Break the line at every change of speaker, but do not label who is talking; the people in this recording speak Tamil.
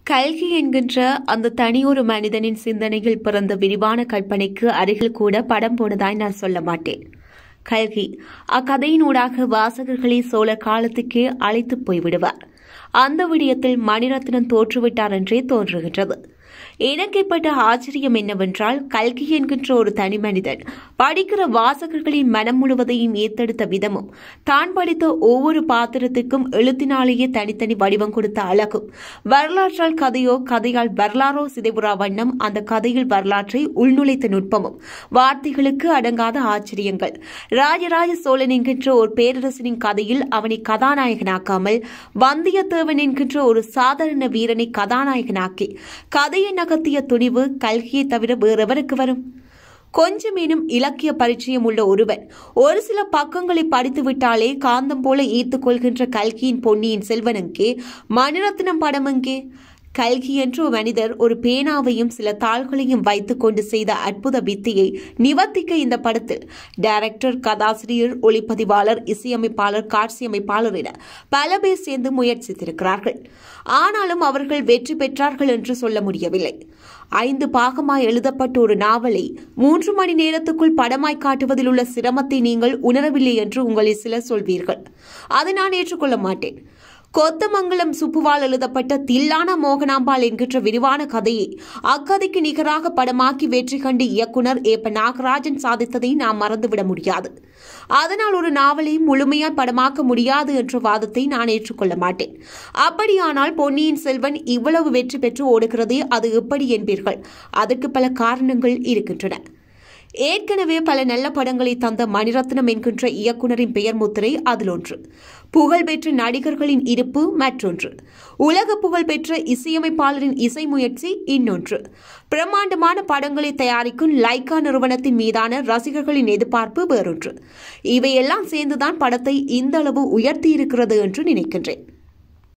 கல்கி என்கின்ற அந்த தனியொரு மனிதனின் சிந்தனையில் பிறந்த விரிவான கற்பனைக்கு அருகில் கூட படம் போனதாய் நான் சொல்ல மாட்டேன். கல்கி அக்கதையினூடாக வாசகர்களை சோழர் காலத்துக்கே அழைத்து போய்விடுவார். அந்த விடயத்தில் மணிரத்னம் தோற்றுவிட்டார் என்றே தோன்றுகின்றது. எனக்கு ஏற்பட்ட ஆச்சரியம் என்னவென்றால், கல்கி என்கின்ற ஒரு தனி மனிதன் படிக்கிற வாசகர்களின் மனம் முழுவதையும் ஏத்தெடுத்த விதமும், தான் படித்த ஒவ்வொரு பாத்திரத்துக்கும் எழுத்தினாலேயே தனித்தனி வடிவம் கொடுத்த அழகும், வரலாற்றால் கதையோ கதையால் வரலாறோ சிதைவுறா வண்ணம் அந்த கதையில் வரலாற்றை உள்நுழைத்த நுட்பமும், வார்த்தைகளுக்கு அடங்காத ஆச்சரியங்கள். ராஜராஜ சோழன் என்கின்ற ஒரு பேரரசனின் கதையில் அவனை கதாநாயகனாக்காமல், வந்தியத்தேவன் என்கின்ற ஒரு சாதாரண வீரனை கதாநாயகனாக்கி கதையை நகர்த்திய துணிவு கல்கியை தவிர வேறெவருக்கு வரும்? கொஞ்சமேனும் இலக்கிய பரிச்சயம் உள்ள ஒருவன் ஒரு சில பக்கங்களை படித்துவிட்டாலே காந்தம் போல ஈர்த்துக் கொள்கின்ற கல்கியின் பொன்னியின் செல்வன் எங்கே? மணிரத்னம் படம் எங்கே? கல்கி என்ற மனிதர் ஒரு பேனாவையும் சில தாள்களையும் வைத்துக் கொண்டு செய்த அற்புத வித்தையை நிவர்த்திக்க இந்த படத்தில் டைரக்டர், கதாசிரியர், ஒளிப்பதிவாளர், இசையமைப்பாளர், காட்சியமைப்பாளர் என பல பேர் சேர்ந்து முயற்சித்திருக்கிறார்கள். ஆனாலும் அவர்கள் வெற்றி பெற்றார்கள் என்று சொல்ல முடியவில்லை. 5 பாகமாய் எழுதப்பட்ட ஒரு நாவலை 3 மணி நேரத்துக்குள் படமாய் காட்டுவதில் உள்ள சிரமத்தை நீங்கள் உணரவில்லை என்று உங்களில் சிலர் சொல்வீர்கள். அதை நான் ஏற்றுக்கொள்ள மாட்டேன். கொத்தமங்கலம் சுப்புவால் எழுதப்பட்ட தில்லானா மோகனாம்பாள் என்கின்ற விரிவான கதையை அக்கதைக்கு நிகராக படமாக்கி வெற்றி கண்டு இயக்குனர் ஏ.ப. நாகராஜன் சாதித்ததை நாம் மறந்துவிட முடியாது. அதனால் ஒரு நாவலை முழுமையாய் படமாக்க முடியாது என்ற வாதத்தை நான் ஏற்றுக்கொள்ள மாட்டேன். அப்படியானால் பொன்னியின் செல்வன் இவ்வளவு வெற்றி பெற்று ஓடுகிறதே அது எப்படி என்பீர்கள்? அதற்கு பல காரணங்கள் இருக்கின்றன. ஏற்கனவே பல நல்ல படங்களை தந்த மணிரத்னம் என்கின்ற இயக்குனரின் பெயர் முத்திரை அதில் ஒன்று. புகழ்பெற்ற நடிகர்களின் இருப்பு மற்றொன்று. உலக புகழ்பெற்ற இசையமைப்பாளரின் இசை முயற்சி இன்னொன்று. பிரம்மாண்டமான படங்களை தயாரிக்கும் லைகா நிறுவனத்தின் மீதான ரசிகர்களின் எதிர்பார்ப்பு வேறொன்று. இவையெல்லாம் சேர்ந்துதான் படத்தை இந்த அளவு உயர்த்தியிருக்கிறது என்று நினைக்கின்றேன்.